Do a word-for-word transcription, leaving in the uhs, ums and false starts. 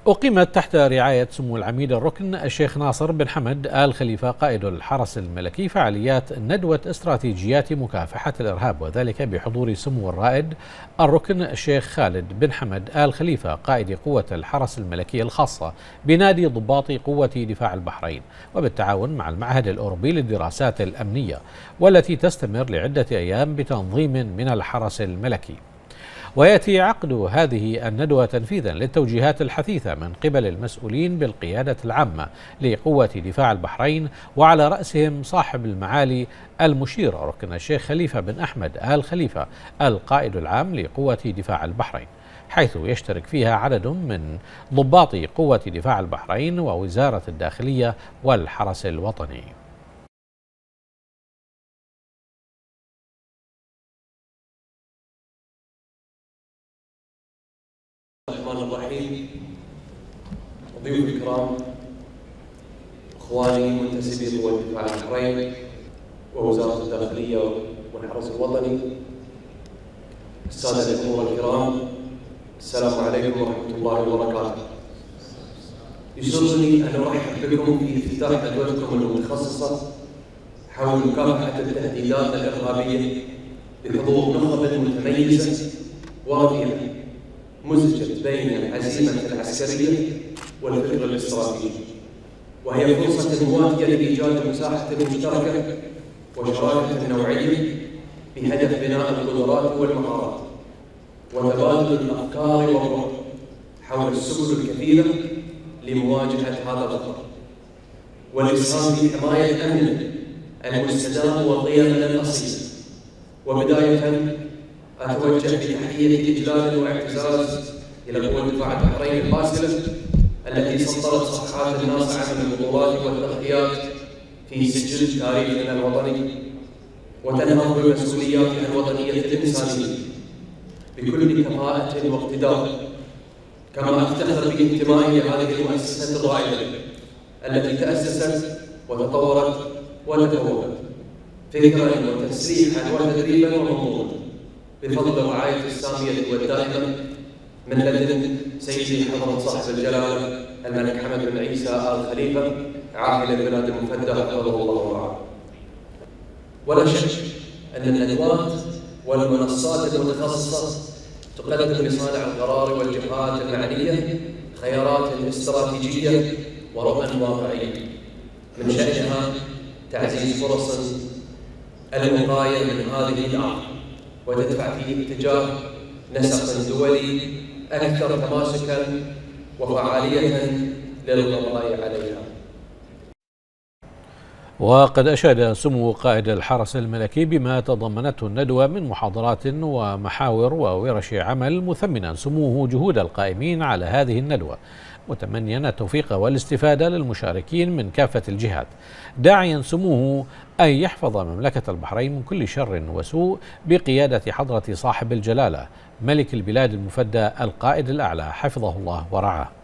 أقيمت تحت رعاية سمو العميد الركن الشيخ ناصر بن حمد آل خليفة قائد الحرس الملكي فعاليات ندوة استراتيجيات مكافحة الإرهاب، وذلك بحضور سمو الرائد الركن الشيخ خالد بن حمد آل خليفة قائد قوة الحرس الملكي الخاصة بنادي ضباط قوة دفاع البحرين، وبالتعاون مع المعهد الأوروبي للدراسات الأمنية، والتي تستمر لعدة أيام بتنظيم من الحرس الملكي. ويأتي عقد هذه الندوة تنفيذا للتوجيهات الحثيثة من قبل المسؤولين بالقيادة العامة لقوة دفاع البحرين، وعلى رأسهم صاحب المعالي المشير ركن الشيخ خليفة بن أحمد آل خليفة القائد العام لقوة دفاع البحرين، حيث يشترك فيها عدد من ضباط قوة دفاع البحرين ووزارة الداخلية والحرس الوطني. الرحمن الرحيم. ضيوف الكرام، اخواني منتسبي قوى دفاع البحرين ووزاره الداخليه والحرس الوطني، الساده الاخوه الكرام، السلام عليكم ورحمه الله وبركاته. يسرني ان ارحب بكم في افتتاح ندوتكم المتخصصه حول مكافحه التهديدات الارهابيه بحضور نخب متميزه ورفيعه مزجت بين العزيمة العسكرية والفكر الاستراتيجي، وهي فرصة مواتية لإيجاد مساحة مشتركة وشراكة نوعية بهدف بناء القدرات والمهارات وتبادل الأفكار والرؤى حول السبل الكثيرة لمواجهة هذا الخطر، والإسهام في حماية أمننا المستدام وقيمنا الأصيلة. وبداية أتوجه بتحية إجلال واعتزاز إلى قوة دفاع البحرين الباسلة التي سطرت صفحات الناصعة من البطولات والتضحيات في سجل تاريخنا الوطني، وتنهض بمسؤولياتها الوطنية الإنسانية بكل كفاءة واقتدار. كما أفتخر بانتمائي لهذه المؤسسة الرائدة التي تأسست وتطورت وتفوقت فكرا وتسليحا وتدريبا ومنظومة بفضل الرعاية السامية والدائمة من لدن سيدي حضرة صاحب الجلالة الملك حمد بن عيسى آل خليفة عاهل البلاد المفدى حفظه الله ورعاه. ولا شك أن الندوات والمنصات المتخصصة تقدم لصانع القرار والجهات المعنية خيارات استراتيجية ورؤى واقعية من شأنها تعزيز فرص الوقاية من هذه الآفة وتدفع في اتجاه نسق دولي أكثر تماسكا وفعالية للقضاء عليها. وقد أشاد سمو قائد الحرس الملكي بما تضمنته الندوة من محاضرات ومحاور وورش عمل، مثمنا سموه جهود القائمين على هذه الندوة، متمنيا التوفيق والاستفادة للمشاركين من كافة الجهات، داعيا سموه أن يحفظ مملكة البحرين من كل شر وسوء بقيادة حضرة صاحب الجلالة ملك البلاد المفدى القائد الأعلى حفظه الله ورعاه.